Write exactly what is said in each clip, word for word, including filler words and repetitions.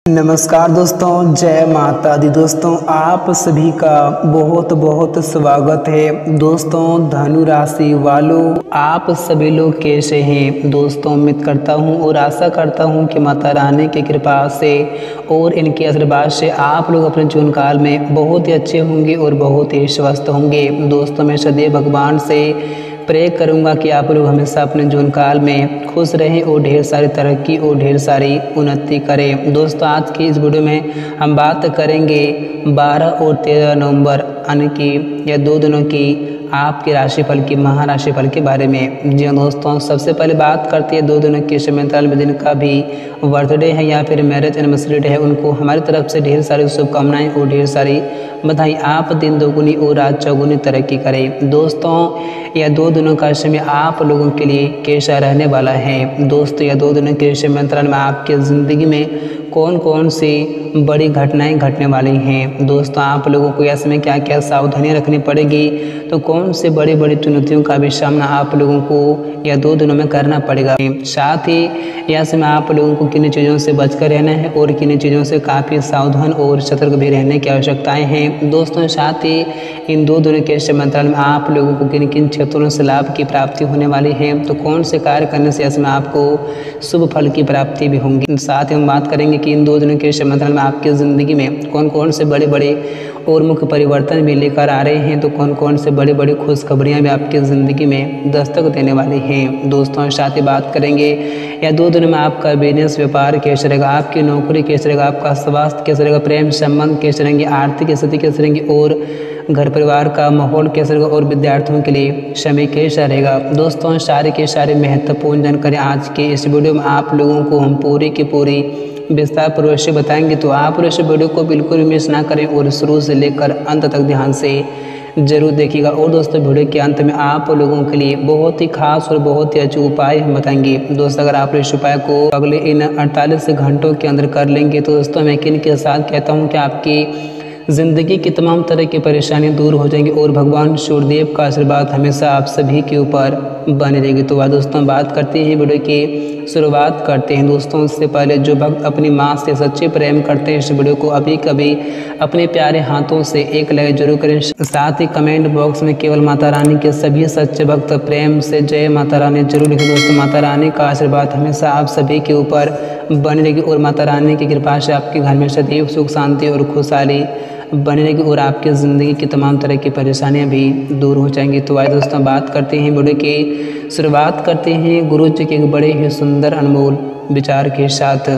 नमस्कार दोस्तों, जय माता दी। दोस्तों आप सभी का बहुत बहुत स्वागत है। दोस्तों धनु राशि वालों, आप सभी लोग कैसे हैं? दोस्तों उम्मीद करता हूं और आशा करता हूं कि माता रानी की कृपा से और इनके आशीर्वाद से आप लोग अपने जीवन काल में बहुत ही अच्छे होंगे और बहुत ही स्वस्थ होंगे। दोस्तों मैं सदैव भगवान से प्रे करूंगा कि आप लोग हमेशा अपने जीवन काल में खुश रहें और ढेर सारी तरक्की और ढेर सारी उन्नति करें। दोस्तों आज की इस वीडियो में हम बात करेंगे बारह और तेरह नवंबर यानी कि या दो दिनों की आपके राशिफल की महाराशिफल के बारे में। जी दोस्तों सबसे पहले बात करते हैं दो दिनों के समय में जिनका भी बर्थडे है या फिर मैरिज एनिवर्सरी है, उनको हमारी तरफ से ढेर सारी शुभकामनाएं और ढेर सारी बधाई। आप दिन दोगुनी और रात चौगुनी तरक्की करें। दोस्तों यह दो दिनों का समय आप लोगों के लिए कैसा रहने वाला है? दोस्तों यह दो दिनों के समय में आपके ज़िंदगी में कौन कौन सी बड़ी घटनाएं घटने वाली हैं? दोस्तों आप लोगों को यह समय क्या क्या सावधानी रखनी पड़ेगी, तो कौन से बड़ी बड़ी चुनौतियों का भी सामना आप लोगों को यह दो दिनों में करना पड़ेगा। साथ ही यह समय आप लोगों को किन चीज़ों से बचकर रहना है और किन चीज़ों से काफ़ी सावधान और सतर्क भी रहने की आवश्यकताएँ हैं। दोस्तों साथ ही इन दो दिनों के समय में आप लोगों को किन किन क्षेत्रों से लाभ की प्राप्ति होने वाली है, तो कौन से कार्य करने से इसमें आपको शुभ फल की प्राप्ति भी होंगी। साथ ही हम बात करेंगे कि इन दो दिनों के समय में आपकी ज़िंदगी में कौन कौन से बड़े बड़े और मुख्य परिवर्तन भी लेकर आ रहे हैं, तो कौन कौन से बड़ी बड़ी खुशखबरियां भी आपकी ज़िंदगी में दस्तक देने वाली हैं। दोस्तों साथ ही बात करेंगे या दो दिनों में आपका बिजनेस व्यापार कैसे रहेगा, आपकी नौकरी कैसे रहेगा, आपका स्वास्थ्य कैसे रहेगा, प्रेम संबंध कैसे रहेंगे, आर्थिक स्थिति कैसे रहेंगी और घर परिवार का माहौल कैसा रहेगा और विद्यार्थियों के लिए समय कैसा रहेगा। दोस्तों सारे के सारे महत्वपूर्ण जानकारी आज के इस वीडियो में आप लोगों को हम पूरी की पूरी विस्तार पूर्वक से बताएंगे, तो आप इस वीडियो को बिल्कुल भी मिस ना करें और शुरू से लेकर अंत तक ध्यान से जरूर देखिएगा। और दोस्तों वीडियो के अंत में आप लोगों के लिए बहुत ही खास और बहुत ही अच्छे उपाय हम बताएंगे। दोस्तों अगर आप इस उपाय को अगले इन अड़तालीस घंटों के अंदर कर लेंगे, तो दोस्तों मैं यकीन के साथ कहता हूँ कि आपकी ज़िंदगी की तमाम तरह की परेशानियां दूर हो जाएंगी और भगवान सूर्यदेव का आशीर्वाद हमेशा आप सभी के ऊपर बनी रहेगी। तो वह दोस्तों बात करते हैं वीडियो की शुरुआत करते हैं। दोस्तों उससे पहले जो भक्त अपनी माँ से सच्चे प्रेम करते हैं इस वीडियो को अभी कभी अपने प्यारे हाथों से एक लाइक जरूर करें। साथ ही कमेंट बॉक्स में केवल माता रानी के सभी सच्चे भक्त प्रेम से जय माता रानी जरूर लिखें। दोस्तों माता रानी का आशीर्वाद हमेशा आप सभी के ऊपर बनी रहेगी और माता रानी की कृपा से आपके घर में सदैव सुख शांति और खुशहाली बनी रहेगी और आपकी ज़िंदगी की तमाम तरह की परेशानियां भी दूर हो जाएंगी। तो आइए दोस्तों बात करते हैं वीडियो की शुरुआत करते हैं गुरु जी के एक बड़े ही सुंदर अनमोल विचार के साथ।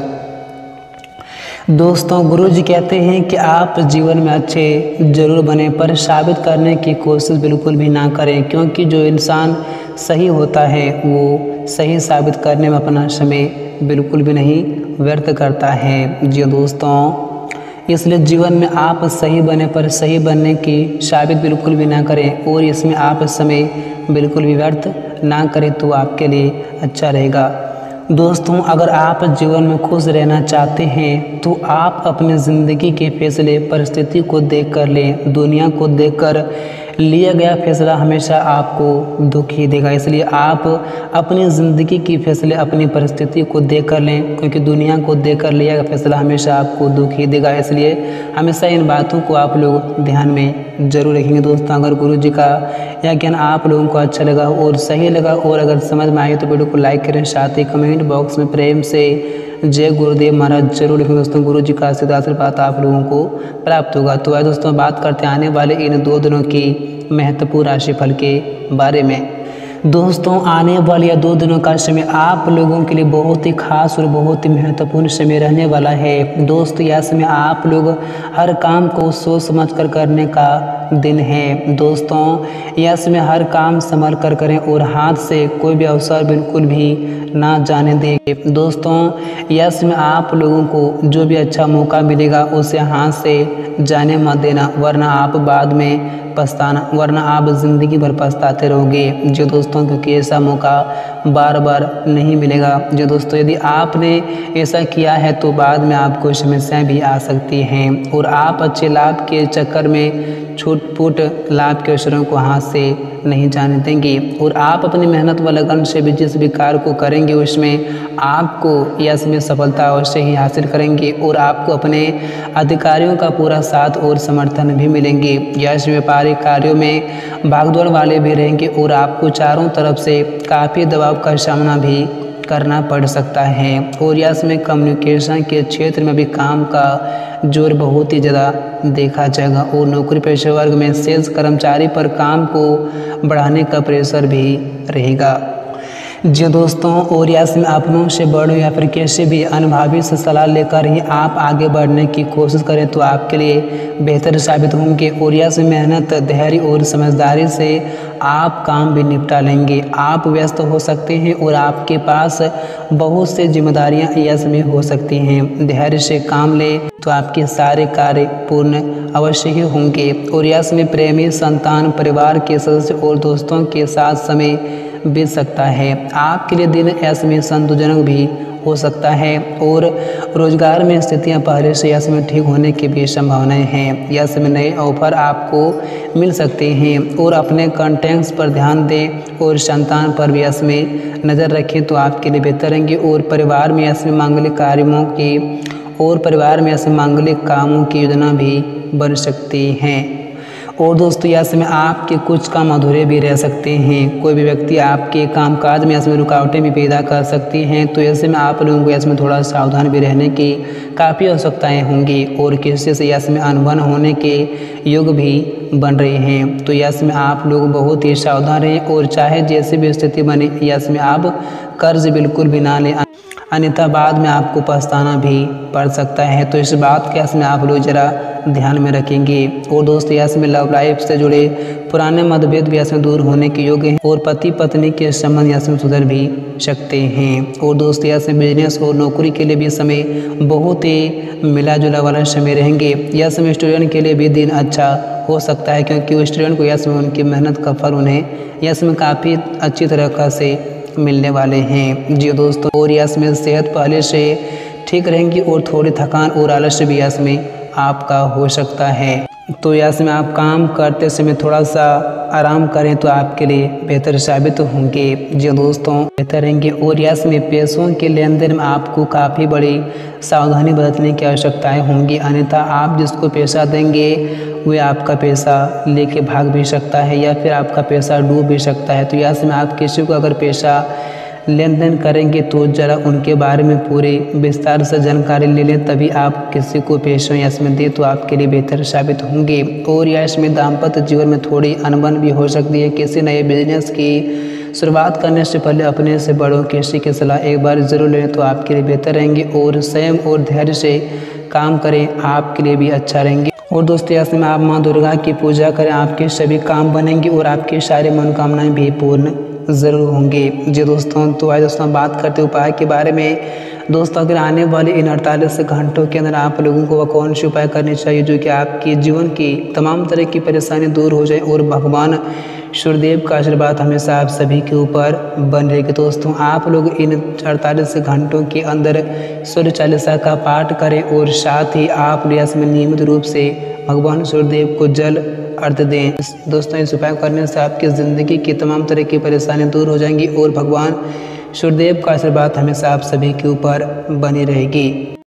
दोस्तों गुरु जी कहते हैं कि आप जीवन में अच्छे जरूर बने, पर साबित करने की कोशिश बिल्कुल भी ना करें, क्योंकि जो इंसान सही होता है वो सही साबित करने में अपना समय बिल्कुल भी नहीं व्यर्थ करता है। जी दोस्तों इसलिए जीवन में आप सही बने पर सही बनने की साबित बिल्कुल भी ना करें और इसमें आप समय बिल्कुल भी व्यर्थ ना करें, तो आपके लिए अच्छा रहेगा। दोस्तों अगर आप जीवन में खुश रहना चाहते हैं तो आप अपनी ज़िंदगी के फैसले परिस्थिति को देख कर लें। दुनिया को देखकर लिया गया फैसला हमेशा आपको दुख ही देगा, इसलिए आप अपनी ज़िंदगी की फैसले अपनी परिस्थिति को देख कर लें, क्योंकि दुनिया को देख कर लिया गया फैसला हमेशा आपको दुख ही देगा। इसलिए हमेशा इन बातों को आप लोग ध्यान में जरूर रखेंगे। दोस्तों अगर गुरु जी का यह ज्ञान आप लोगों को अच्छा लगा और सही लगा और अगर समझ में आए तो वीडियो को लाइक करें। साथ ही कमेंट बॉक्स में प्रेम से जय गुरुदेव महाराज जरूर लिखें। दोस्तों गुरु जी का आशीर्वाद आप लोगों को प्राप्त होगा। तो आइए दोस्तों बात करते हैं आने वाले इन दो दिनों की महत्वपूर्ण राशिफल के बारे में। दोस्तों आने वाले या दो दिनों का समय आप लोगों के लिए बहुत ही खास और बहुत ही महत्वपूर्ण समय रहने वाला है। दोस्तों यह समय आप लोग हर काम को सोच समझ कर करने का दिन है। दोस्तों यह समय हर काम संभल कर करें और हाथ से कोई भी अवसर बिल्कुल भी ना जाने दें। दोस्तों यह समय आप लोगों को जो भी अच्छा मौका मिलेगा उसे हाथ से जाने मत देना, वरना आप बाद में पछताना वरना आप ज़िंदगी भर पछताते रहोगे। जो दोस्तों क्योंकि ऐसा मौका बार बार नहीं मिलेगा। जो दोस्तों यदि आपने ऐसा किया है तो बाद में आपको समस्याएं भी आ सकती हैं और आप अच्छे लाभ के चक्कर में छूट फूट लाभ के अवसरों को हाथ से नहीं जाने देंगे और आप अपनी मेहनत व लगन से भी जिस भी कार्य को करेंगे उसमें आपको यश में सफलता अवश्य ही हासिल करेंगे और आपको अपने अधिकारियों का पूरा साथ और समर्थन भी मिलेंगे। यश व्यापारिक कार्यों में भागदौड़ वाले भी रहेंगे और आपको चारों तरफ से काफ़ी दबाव का सामना भी करना पड़ सकता है। और यश में कम्युनिकेशन के क्षेत्र में भी काम का जोर बहुत ही ज़्यादा देखा जाएगा और नौकरी पेशे वर्ग में सेल्स कर्मचारी पर काम को बढ़ाने का प्रेशर भी रहेगा। जी दोस्तों, और यश में अपनों से बड़ों या फिर किसी भी अनुभवी से सलाह लेकर ही आप आगे बढ़ने की कोशिश करें तो आपके लिए बेहतर साबित होंगे। और यश में मेहनत, धैर्य और समझदारी से आप काम भी निपटा लेंगे। आप व्यस्त हो सकते हैं और आपके पास बहुत से जिम्मेदारियां यश में हो सकती हैं। धैर्य से काम ले तो आपके सारे कार्य पूर्ण अवश्य ही होंगे। और यश में प्रेमी, संतान, परिवार के सदस्य और दोस्तों के साथ समय बीत सकता है। आपके लिए दिन यश में संतोषजनक भी हो सकता है और रोजगार में स्थितियां पहले से यश में ठीक होने की भी संभावनाएं हैं। यश में नए ऑफर आपको मिल सकते हैं और अपने कॉन्टैक्ट्स पर ध्यान दें और संतान पर भी यश में नज़र रखें तो आपके लिए बेहतर रहेंगे। और परिवार में यश में मांगलिक कार्यों की और परिवार में यश में मांगलिक कामों की योजना भी बन सकती हैं। और दोस्तों, यश में आपके कुछ काम अधूरे भी रह सकते हैं। कोई भी व्यक्ति आपके कामकाज में यश में रुकावटें भी पैदा कर सकती हैं, तो ऐसे में आप लोगों को यश में थोड़ा सावधान भी रहने की काफ़ी आवश्यकताएं होंगी। और किसी से यश में अनबन होने के योग भी बन रहे हैं, तो यश में आप लोग बहुत ही सावधान रहें और चाहे जैसी भी स्थिति बने यश में आप कर्ज बिल्कुल भी ना लें, अन्यथा बाद में आपको पछताना भी पड़ सकता है। तो इस बात के यश में आप लोग ज़रा ध्यान में रखेंगे। और दोस्तों, यश में लव लाइफ से जुड़े पुराने मतभेद भी यश में दूर होने के योग्य हैं और पति पत्नी के संबंध यश में सुधर भी सकते हैं। और दोस्तों, यश में बिजनेस और नौकरी के लिए भी समय बहुत ही मिला जुला वाला समय रहेंगे। यश में स्टूडेंट के लिए भी दिन अच्छा हो सकता है, क्योंकि वो स्टूडेंट को यश में उनकी मेहनत का फल उन्हें यश में काफ़ी अच्छी तरह से मिलने वाले हैं। जी दोस्तों, और यश में सेहत पहले से ठीक रहेंगी और थोड़ी थकान और आलस्य भी यश में आपका हो सकता है। तो यश में आप काम करते समय थोड़ा सा आराम करें तो आपके लिए बेहतर साबित होंगे। जी दोस्तों, बेहतर रहेंगे। और यश में पैसों के लेन देन में आपको काफ़ी बड़ी सावधानी बरतने की आवश्यकताएं होंगी, अन्यथा आप जिसको पैसा देंगे वे आपका पैसा लेके भाग भी सकता है या फिर आपका पैसा डूब भी सकता है। तो यश में आप किसी को अगर पैसा लेन देन करेंगे तो ज़रा उनके बारे में पूरी विस्तार से जानकारी ले लें, तभी आप किसी को पैसा यश में दे तो आपके लिए बेहतर साबित होंगे। और यश में दाम्पत्य जीवन में थोड़ी अनबन भी हो सकती है। किसी नए बिजनेस की शुरुआत करने से पहले अपने से बड़ों किसी की सलाह एक बार ज़रूर लें तो आपके लिए बेहतर रहेंगे। और संयम और धैर्य से काम करें, आपके लिए भी अच्छा रहेंगे। और दोस्तों, यश में आप माँ दुर्गा की पूजा करें, आपके सभी काम बनेंगे और आपकी सारी मनोकामनाएं भी पूर्ण ज़रूर होंगे। जी दोस्तों, तो आज दोस्तों बात करते उपाय के बारे में। दोस्तों, अगर आने वाले इन अड़तालीस घंटों के अंदर आप लोगों को वह कौन से उपाय करने चाहिए जो कि आपके जीवन की तमाम तरह की परेशानी दूर हो जाए और भगवान सूर्यदेव का आशीर्वाद हमेशा आप सभी के ऊपर बन रहेगी। दोस्तों, आप लोग इन अड़तालीस घंटों के अंदर सूर्य चालीसा का पाठ करें और साथ ही आप यश में नियमित रूप से भगवान सूर्यदेव को जल अर्घ दें। दोस्तों, इस उपाय करने से आपकी ज़िंदगी की तमाम तरह की परेशानियां दूर हो जाएंगी और भगवान सूर्यदेव का आशीर्वाद हमेशा आप सभी के ऊपर बनी रहेगी।